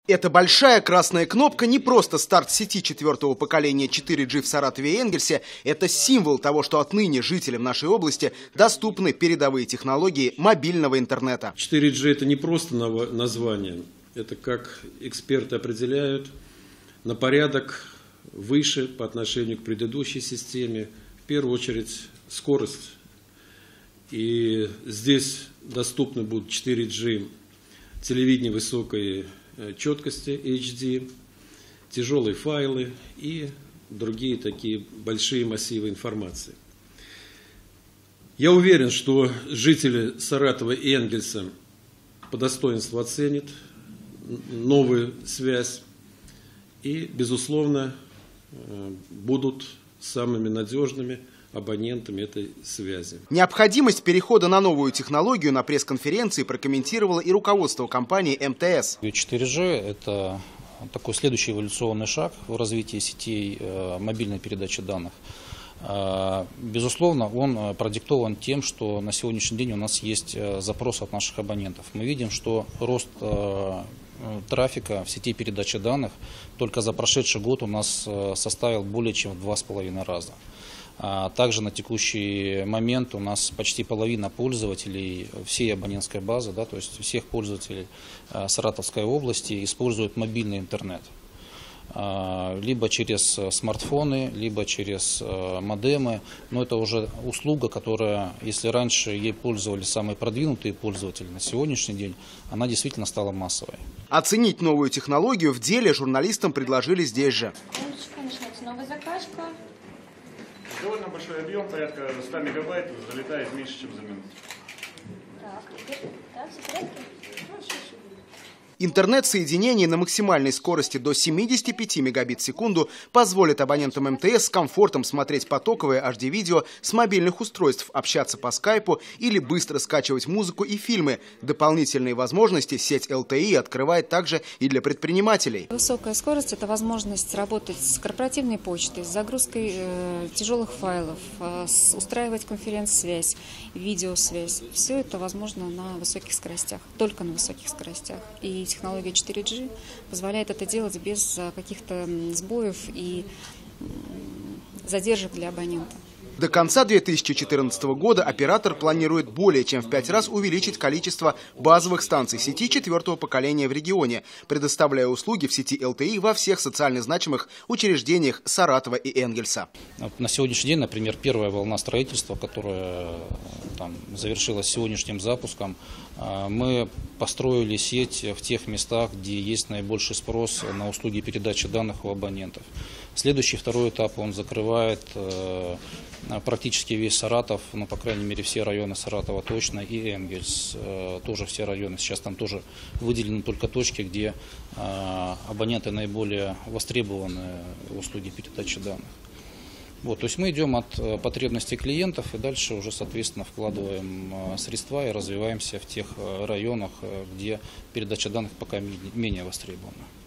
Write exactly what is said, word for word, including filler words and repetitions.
Эта большая красная кнопка не просто старт сети четвертого поколения четыре джи в Саратове и Энгельсе, это символ того, что отныне жителям нашей области доступны передовые технологии мобильного интернета. четыре джи это не просто название, это, как эксперты определяют, на порядок выше по отношению к предыдущей системе, в первую очередь скорость. И здесь доступны будут четыре джи телевидение высокой четкости эйч ди, тяжелые файлы и другие такие большие массивы информации. Я уверен, что жители Саратова и Энгельса по достоинству оценят новую связь и, безусловно, будут самыми надежными абонентами этой связи. Необходимость перехода на новую технологию на пресс-конференции прокомментировало и руководство компании эм тэ эс. четыре джи – это такой следующий эволюционный шаг в развитии сетей мобильной передачи данных. Безусловно, он продиктован тем, что на сегодняшний день у нас есть запрос от наших абонентов. Мы видим, что рост трафика в сети передачи данных только за прошедший год у нас составил более чем в два с половиной раза. Также на текущий момент у нас почти половина пользователей всей абонентской базы, да, то есть всех пользователей Саратовской области используют мобильный интернет. Либо через смартфоны, либо через модемы. Но это уже услуга, которая, если раньше ей пользовались самые продвинутые пользователи, на сегодняшний день она действительно стала массовой. Оценить новую технологию в деле журналистам предложили здесь же. Начинается новая закачка. Довольно большой объем, порядка ста мегабайт, залетает меньше, чем за минуту. Так, да, все в порядке? Интернет-соединение на максимальной скорости до семидесяти пяти мегабит в секунду позволит абонентам эм тэ эс с комфортом смотреть потоковое эйч ди-видео с мобильных устройств, общаться по скайпу или быстро скачивать музыку и фильмы. Дополнительные возможности сеть эл тэ и открывает также и для предпринимателей. Высокая скорость – это возможность работать с корпоративной почтой, с загрузкой э, тяжелых файлов, э, с, устраивать конференц-связь, видеосвязь. Все это возможно на высоких скоростях, только на высоких скоростях. И технология четыре джи позволяет это делать без каких-то сбоев и задержек для абонента. До конца две тысячи четырнадцатого года оператор планирует более чем в пять раз увеличить количество базовых станций сети четвертого поколения в регионе, предоставляя услуги в сети эл тэ и во всех социально значимых учреждениях Саратова и Энгельса. На сегодняшний день, например, первая волна строительства, которая там завершилась сегодняшним запуском, мы построили сеть в тех местах, где есть наибольший спрос на услуги передачи данных у абонентов. Следующий, второй этап, он закрывает практически весь Саратов, ну, по крайней мере, все районы Саратова точно, и Энгельс, тоже все районы. Сейчас там тоже выделены только точки, где абоненты наиболее востребованы в услуги передачи данных. Вот, то есть мы идем от потребностей клиентов и дальше уже, соответственно, вкладываем средства и развиваемся в тех районах, где передача данных пока менее востребована.